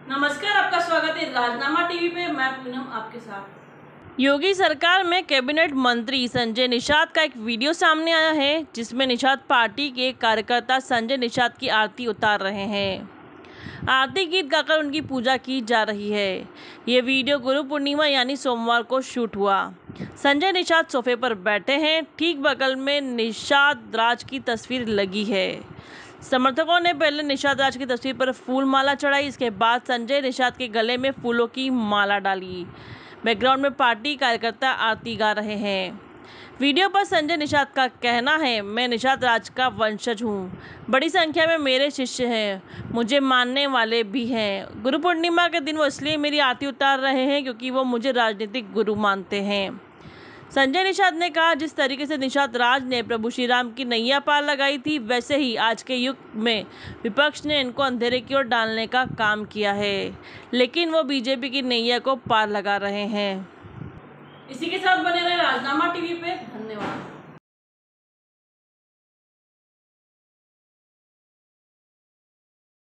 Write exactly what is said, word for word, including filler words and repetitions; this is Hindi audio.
नमस्कार, आपका स्वागत है राजनामा टीवी पे। मैं पूनम आपके साथ। योगी सरकार में कैबिनेट मंत्री संजय निषाद का एक वीडियो सामने आया है जिसमें निषाद पार्टी के कार्यकर्ता संजय निषाद की आरती उतार रहे हैं। आरती गीत गाकर उनकी पूजा की जा रही है। ये वीडियो गुरु पूर्णिमा यानी सोमवार को शूट हुआ। संजय निषाद सोफे पर बैठे हैं। ठीक बगल में निषाद राज की तस्वीर लगी है। समर्थकों ने पहले निषाद राज की तस्वीर पर फूल माला चढ़ाई। इसके बाद संजय निषाद के गले में फूलों की माला डाली। बैकग्राउंड में पार्टी कार्यकर्ता आरती गा रहे हैं। वीडियो पर संजय निषाद का कहना है, मैं निषाद राज का वंशज हूँ। बड़ी संख्या में मेरे शिष्य हैं, मुझे मानने वाले भी हैं। गुरु पूर्णिमा के दिन वो इसलिए मेरी आरती उतार रहे हैं क्योंकि वो मुझे राजनीतिक गुरु मानते हैं। संजय निषाद ने कहा, जिस तरीके से निषाद राज ने प्रभु श्री राम की नैया पार लगाई थी, वैसे ही आज के युग में विपक्ष ने इनको अंधेरे की ओर डालने का काम किया है, लेकिन वो बीजेपी की नैया को पार लगा रहे हैं। इसी के साथ बने रहे।